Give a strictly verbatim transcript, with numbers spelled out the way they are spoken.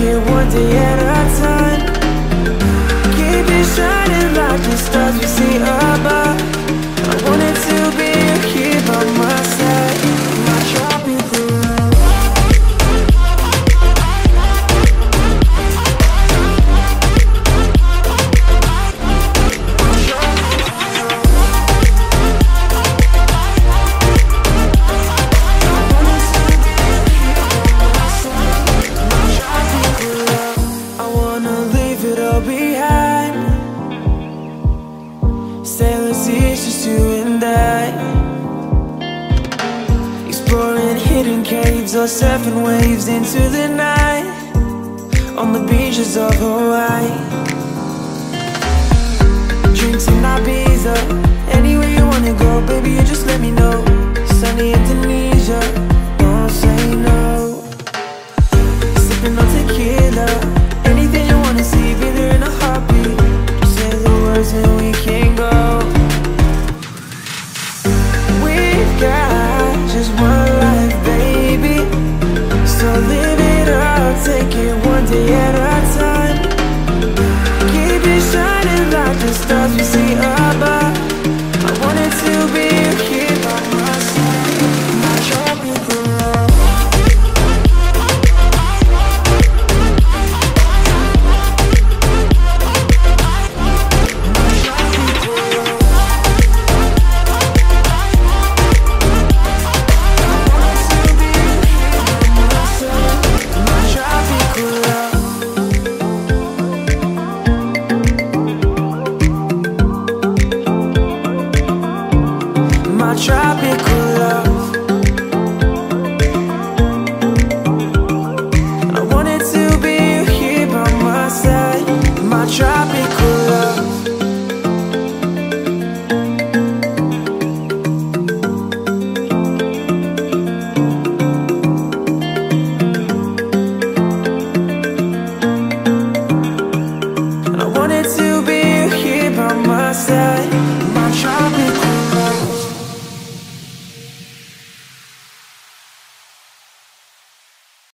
it one day at a time. Keep it shining like the stars we see above. I wanted to be here by my side. My tropical love. Or surfing waves into the night on the beaches of Hawaii. Drinks in Ibiza, anywhere you wanna go, baby, you just let me know. Sunny Indonesia, don't say no. Sipping on tequila, anything you wanna see, be there in a heartbeat. Just say the words and we can go. We've got just one life, baby, so live it up, take it one day at